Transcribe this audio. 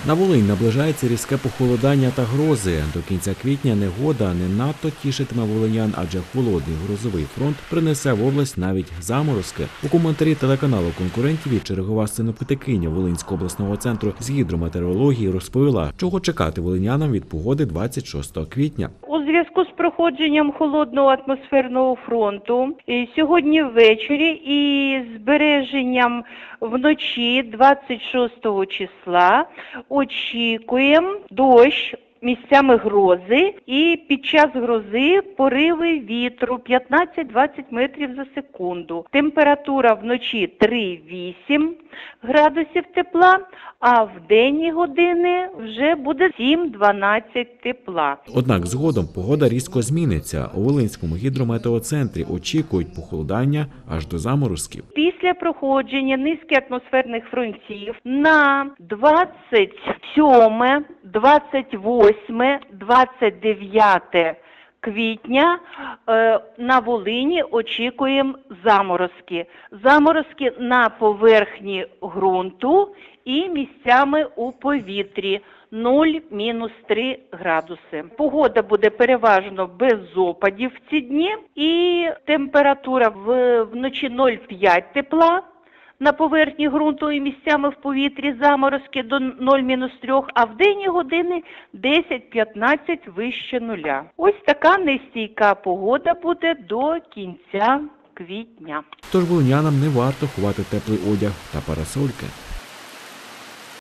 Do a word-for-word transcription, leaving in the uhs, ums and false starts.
На Волинь наближається різке похолодання та грози. До кінця квітня негода не надто тішитиме волинян, адже холодний грозовий фронт принесе в область навіть заморозки. У коментарі телеканалу «Конкурентів» чергова синоптикиня Волинського обласного центру з гідрометеорології розповіла, чого чекати волинянам від погоди двадцять шостого квітня. У зв'язку з проходженням холодного атмосферного фронту сьогодні ввечері і збереженням вночі двадцять шостого числа очікуємо дощ, місцями грози, і під час грози пориви вітру п'ятнадцять-двадцять метрів за секунду. Температура вночі три-вісім градусів тепла, а в денні години вже буде сім-дванадцять тепла. Однак згодом погода різко зміниться. У Волинському гідрометеоцентрі очікують похолодання аж до заморозків. Після проходження низки атмосферних фронтів на двадцять сьоме, двадцять восьме, двадцять дев'яте квітня е, на Волині очікуємо заморозки. Заморозки на поверхні ґрунту і місцями у повітрі нуль-три градуси. Погода буде переважно без опадів в ці дні, і температура в, вночі нуль-п'ять тепла на поверхні ґрунту і місцями в повітрі заморозки до нуль-три, а в денні години десять-п'ятнадцять вище нуля. Ось така нестійка погода буде до кінця квітня. Тож волинянам не варто ховати теплий одяг та парасольки.